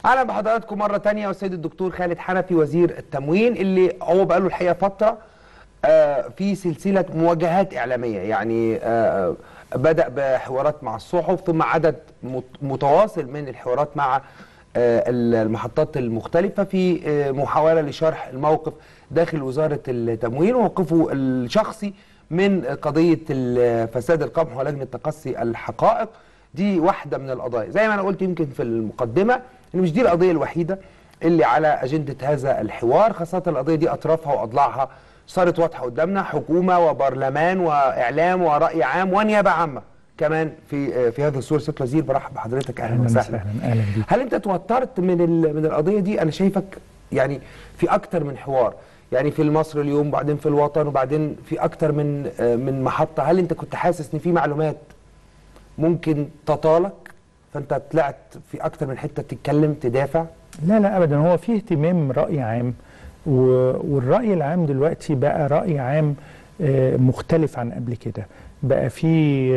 اهلا بحضراتكم مره ثانيه، والسيد الدكتور خالد حنفي وزير التموين اللي هو بقى له الحقيقه فتره في سلسله مواجهات اعلاميه، يعني بدأ بحوارات مع الصحف، ثم عدد متواصل من الحوارات مع المحطات المختلفه في محاوله لشرح الموقف داخل وزاره التموين وموقفه الشخصي من قضيه فساد القمح ولجنه تقصي الحقائق. دي واحده من القضايا، زي ما انا قلت يمكن في المقدمه ان مش دي القضيه الوحيده اللي على اجنده هذا الحوار، خاصه القضيه دي اطرافها واضلاعها صارت واضحه قدامنا، حكومه وبرلمان واعلام وراي عام ونيابه عامه كمان في هذا الصوره. سياده الوزير برحب بحضرتك، اهلا وسهلا. اهلا بيك. هل انت توترت من القضيه دي؟ انا شايفك يعني في اكتر من حوار، يعني في المصري اليوم وبعدين في الوطن وبعدين في اكتر من محطه، هل انت كنت حاسس ان في معلومات ممكن تطالك فانت طلعت في اكتر من حته تتكلم تدافع؟ لا ابدا، هو في اهتمام راي عام، والراي العام دلوقتي بقى راي عام مختلف عن قبل كده، بقى في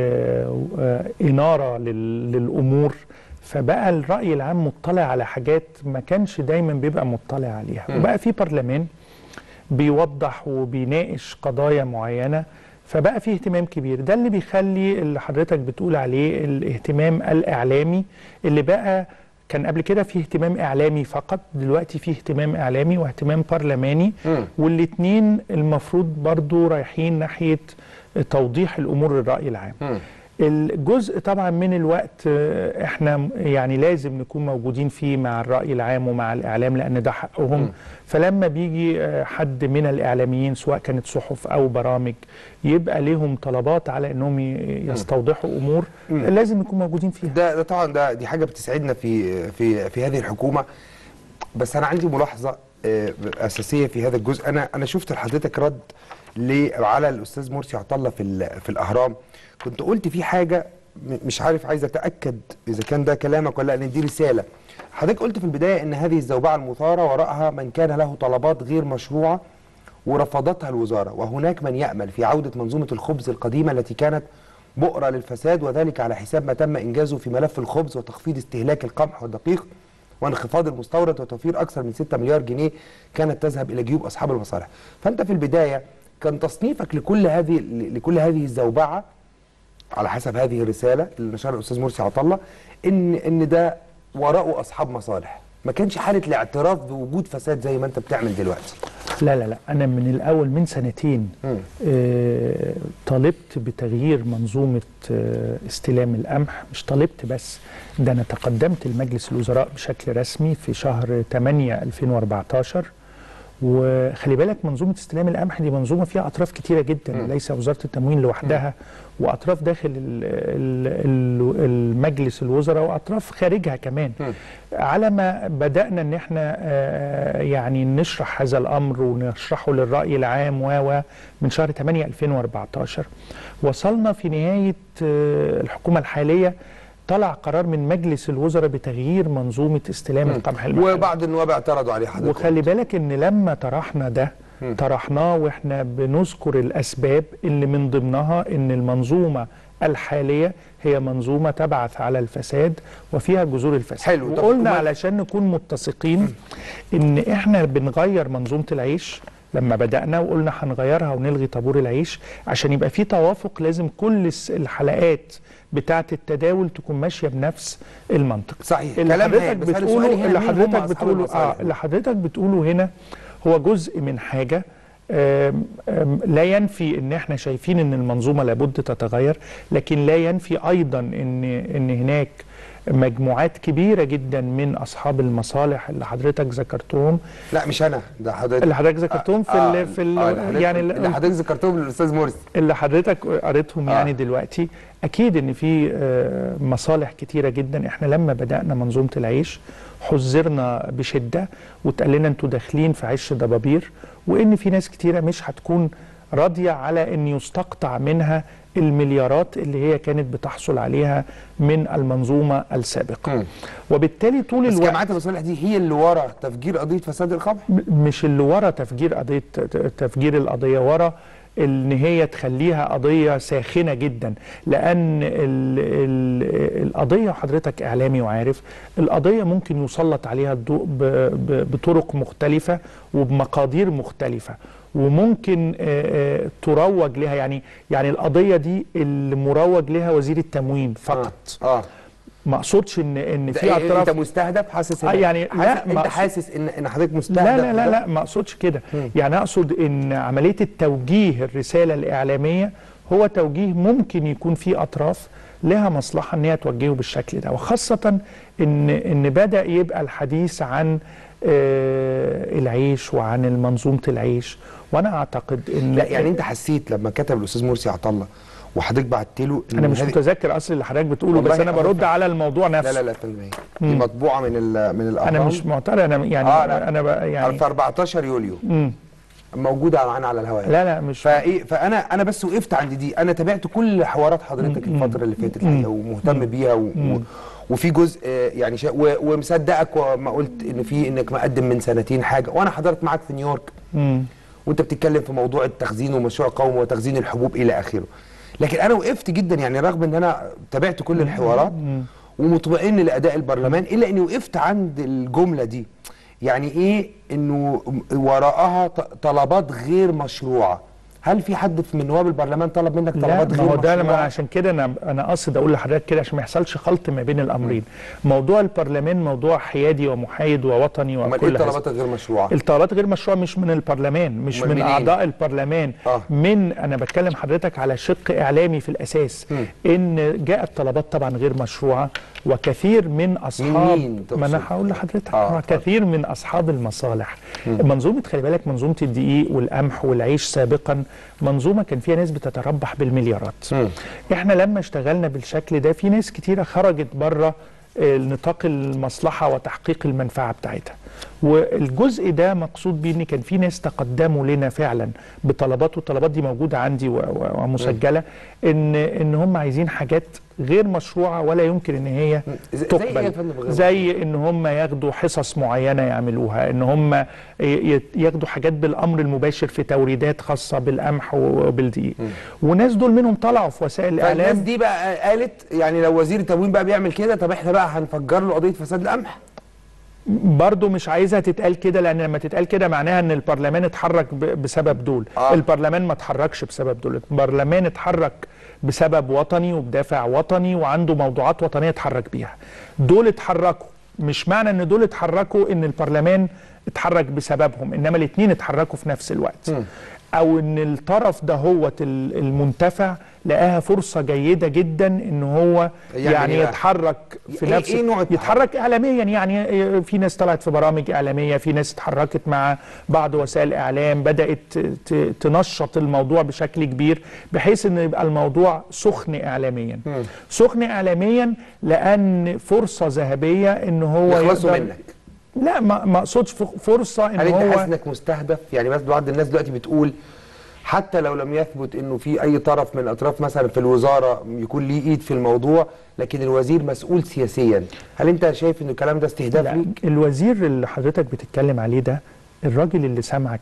اناره للامور، فبقى الراي العام مطلع على حاجات ما كانش دايما بيبقى مطلع عليها، وبقى في برلمان بيوضح وبيناقش قضايا معينه، فبقى فيه اهتمام كبير. ده اللي بيخلي اللي حضرتك بتقول عليه الاهتمام الإعلامي، اللي بقى كان قبل كده فيه اهتمام إعلامي فقط، دلوقتي فيه اهتمام إعلامي واهتمام برلماني، والاتنين المفروض برضو رايحين ناحية توضيح الأمور للرأي العام. الجزء طبعا من الوقت احنا يعني لازم نكون موجودين فيه مع الرأي العام ومع الإعلام لأن ده حقهم. فلما بيجي حد من الإعلاميين سواء كانت صحف أو برامج يبقى لهم طلبات على أنهم يستوضحوا أمور لازم نكون موجودين فيها. ده طبعا دي حاجة بتسعدنا في هذه الحكومة. بس أنا عندي ملاحظة أساسية في هذا الجزء. أنا شفت لحضرتك رد على الأستاذ مرسي عطلة في الأهرام، كنت قلت في حاجة مش عارف، عايز أتأكد إذا كان ده كلامك ولا لأن دي رسالة. حضرتك قلت في البداية إن هذه الزوبعة المثارة وراءها من كان له طلبات غير مشروعة ورفضتها الوزارة، وهناك من يأمل في عودة منظومة الخبز القديمة التي كانت بؤرة للفساد، وذلك على حساب ما تم إنجازه في ملف الخبز وتخفيض استهلاك القمح والدقيق وانخفاض المستورد وتوفير أكثر من 6 مليار جنيه كانت تذهب إلى جيوب أصحاب المصالح. فأنت في البداية كان تصنيفك لكل هذه الزوبعة على حسب هذه الرسالة اللي نشرها الأستاذ مرسي عطلة إن ده وراءه أصحاب مصالح، ما كانش حالة الاعتراف بوجود فساد زي ما أنت بتعمل دلوقتي. لا أنا من الأول من سنتين طالبت بتغيير منظومة استلام القمح، مش طالبت بس، ده أنا تقدمت لمجلس الوزراء بشكل رسمي في شهر 8 2014. وخلي بالك منظومة استلام القمح دي منظومة فيها أطراف كتيرة جدا، ليس وزارة التموين لوحدها، وأطراف داخل المجلس الوزراء وأطراف خارجها كمان. على ما بدأنا أن احنا يعني نشرح هذا الأمر ونشرحه للرأي العام من شهر 8 2014 وصلنا في نهاية الحكومة الحالية طلع قرار من مجلس الوزراء بتغيير منظومة استلام القمح المحلي، وبعض النواب اعترضوا عليه حضرتك. وخلي بالك ان لما طرحنا ده طرحناه واحنا بنذكر الاسباب اللي من ضمنها ان المنظومة الحالية هي منظومة تبعث على الفساد وفيها جذور الفساد. حلو. وقلنا علشان نكون متسقين ان احنا بنغير منظومة العيش لما بدأنا، وقلنا هنغيرها ونلغي طابور العيش عشان يبقى في توافق، لازم كل الحلقات بتاعة التداول تكون ماشية بنفس المنطق. صحيح. اللي حضرتك بتقوله هنا هو جزء من حاجة لا ينفي ان احنا شايفين ان المنظومة لابد تتغير، لكن لا ينفي ايضا ان هناك مجموعات كبيرة جدا من أصحاب المصالح اللي حضرتك ذكرتهم. لا مش أنا، ده حضرتك اللي حضرتك ذكرتهم يعني اللي حضرتك ذكرتهم للأستاذ مرسي، اللي حضرتك قريتهم يعني دلوقتي. أكيد إن في مصالح كتيرة جدا. إحنا لما بدأنا منظومة العيش حذرنا بشدة واتقال لنا أنتوا داخلين في عيش ضبابير، وإن في ناس كتيرة مش هتكون راضية على أن يستقطع منها المليارات اللي هي كانت بتحصل عليها من المنظومة السابقة. وبالتالي طول الوقت جماعات المصالح دي هي اللي ورا تفجير قضية فساد القمح؟ مش اللي ورا تفجير القضية، ورا ان هي تخليها قضيه ساخنه جدا، لان القضيه، وحضرتك اعلامي وعارف، القضيه ممكن يسلط عليها الضوء بطرق مختلفه وبمقادير مختلفه، وممكن تروج لها. يعني القضيه دي اللي مروج لها وزير التموين فقط. ما اقصدش ان في اطراف. انت مستهدف، حاسس يعني لا، انت حاسس ان حضرتك مستهدف؟ لا ما اقصدش كده. يعني اقصد ان عمليه التوجيه الرساله الاعلاميه هو توجيه ممكن يكون في اطراف لها مصلحه ان هي توجهه بالشكل ده، وخاصه ان بدا يبقى الحديث عن العيش وعن منظومه العيش. وانا اعتقد ان لا، يعني انت حسيت لما كتب الاستاذ مرسي عطله وحضرتك بعت له؟ انا مش متذكر اصل اللي حضرتك بتقوله، بس انا برد على الموضوع نفسه. لا دي مطبوعه من الاهرام. انا مش معترض، انا يعني انا يعني في 14 يوليو موجوده معانا على الهواء. لا مش فانا بس وقفت عند دي. انا تابعت كل حوارات حضرتك الفتره اللي فاتت الحقيقه، ومهتم بيها وفي جزء يعني ومصدقك وما قلت انك مقدم من سنتين حاجه، وانا حضرت معاك في نيويورك وانت بتتكلم في موضوع التخزين ومشروع قومي وتخزين الحبوب الى اخره. لكن انا وقفت جدا، يعني رغم ان انا تابعت كل الحوارات ومطمئن لاداء البرلمان، الا اني وقفت عند الجمله دي. يعني ايه انه وراءها طلبات غير مشروعه؟ هل في حد من نواب البرلمان طلب منك طلبات غير مشروعه؟ لا، ما عشان كده انا قاصد اقول لحضرتك كده عشان ما يحصلش خلط ما بين الامرين. موضوع البرلمان موضوع حيادي ومحايد ووطني وكل هذا. ايه الطلبات الغير مشروعه؟ الطلبات غير مشروعه مش من البرلمان، مش من اعضاء البرلمان. انا بتكلم حضرتك على شق اعلامي في الاساس. ان جاءت طلبات طبعا غير مشروعه، وكثير من اصحاب، ما انا هقول لحضرتك، كثير من اصحاب المصالح. منظومه، خلي بالك، منظومه الدقيق والقمح والعيش سابقا منظومه كان فيها ناس بتتربح بالمليارات. احنا لما اشتغلنا بالشكل ده في ناس كتيره خرجت بره نطاق المصلحه وتحقيق المنفعه بتاعتها، والجزء ده مقصود بيه ان كان في ناس تقدموا لنا فعلا بطلبات، والطلبات دي موجوده عندي ومسجله، ان هم عايزين حاجات غير مشروعه ولا يمكن ان هي تقبل. زي ان هم ياخدوا حصص معينه يعملوها، ان هم ياخدوا حاجات بالامر المباشر في توريدات خاصه بالقمح وبالدقيق. وناس دول منهم طلعوا في وسائل الاعلام. فالناس دي بقى قالت يعني لو وزير التموين بقى بيعمل كده، طب احنا بقى هنفجر له قضيه فساد القمح. برضو مش عايزها تتقال كده، لان لما تتقال كده معناها ان البرلمان اتحرك بسبب دول. البرلمان ما اتحركش بسبب دول، البرلمان اتحرك بسبب وطني وبدافع وطني وعنده موضوعات وطنيه اتحرك بيها. دول اتحركوا، مش معنى ان دول اتحركوا ان البرلمان اتحرك بسببهم، انما الاثنين اتحركوا في نفس الوقت. او ان الطرف ده هو المنتفع لقاها فرصه جيده جدا ان هو يعني يتحرك في نفس يتحرك اعلاميا. يعني في ناس طلعت في برامج اعلاميه، في ناس اتحركت مع بعض وسائل الاعلام، بدات تنشط الموضوع بشكل كبير بحيث ان يبقى الموضوع سخن اعلاميا. سخن اعلاميا لان فرصه ذهبيه ان هو يخلصوا منك. لا، ما اقصدش فرصه ان هل هو. انت حاسس انك مستهدف؟ يعني بس بعض الناس دلوقتي بتقول حتى لو لم يثبت انه في اي طرف من الاطراف مثلا في الوزاره يكون ليه ايد في الموضوع، لكن الوزير مسؤول سياسيا. هل انت شايف ان الكلام ده استهداف ليك؟ الوزير اللي حضرتك بتتكلم عليه ده، الراجل اللي سامعك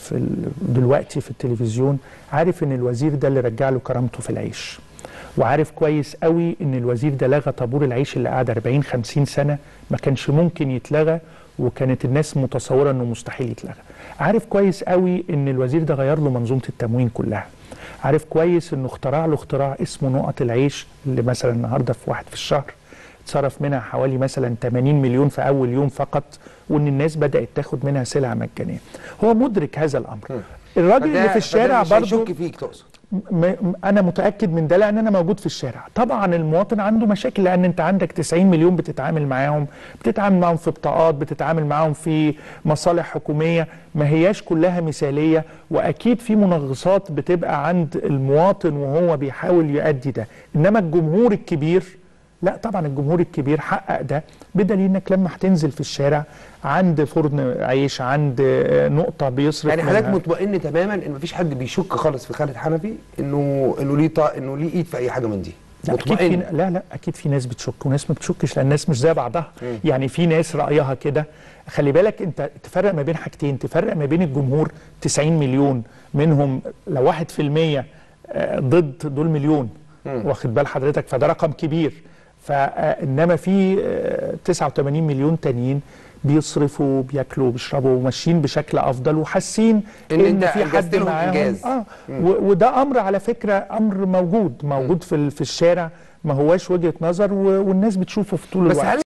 دلوقتي في التلفزيون عارف ان الوزير ده اللي رجع له كرامته في العيش، وعارف كويس قوي ان الوزير ده لغى طابور العيش اللي قعد 40-50 سنه ما كانش ممكن يتلغى، وكانت الناس متصوره انه مستحيل يتلغى. عارف كويس قوي ان الوزير ده غير له منظومه التموين كلها. عارف كويس انه اخترع له اختراع اسمه نقط العيش، اللي مثلا النهارده في 1 في الشهر اتصرف منها حوالي مثلا 80 مليون في اول يوم فقط، وان الناس بدات تاخد منها سلع مجانيه. هو مدرك هذا الامر. الراجل اللي في الشارع برضه يشك فيك تقصد؟ انا متاكد من ده لان انا موجود في الشارع. طبعا المواطن عنده مشاكل، لان انت عندك 90 مليون بتتعامل معاهم في بطاقات، بتتعامل معاهم في مصالح حكوميه، ما هياش كلها مثاليه، واكيد في منغصات بتبقى عند المواطن وهو بيحاول يؤدي ده. انما الجمهور الكبير لا، طبعا الجمهور الكبير حقق ده، بدليل انك لما هتنزل في الشارع عند فرن عيش، عند نقطه بيصرف يعني حضرتك مطمئن تماما ان مفيش حد بيشك خالص في خالد حنفي انه ليه ايد في اي حاجه من دي؟ لا اكيد في، لا اكيد في ناس بتشك وناس ما بتشكش، لان الناس مش زي بعضها. يعني في ناس رايها كده. خلي بالك انت تفرق ما بين حاجتين، تفرق ما بين الجمهور 90 مليون منهم لو 1% ضد، دول مليون. واخد بال حضرتك؟ فده رقم كبير. فانما في 89 مليون تانيين بيصرفوا وبياكلوا وبيشربوا وماشيين بشكل افضل وحاسين ان في حد معاهم. وده امر على فكره امر موجود في الشارع، ما هواش وجهه نظر، والناس بتشوفه في طول الوقت.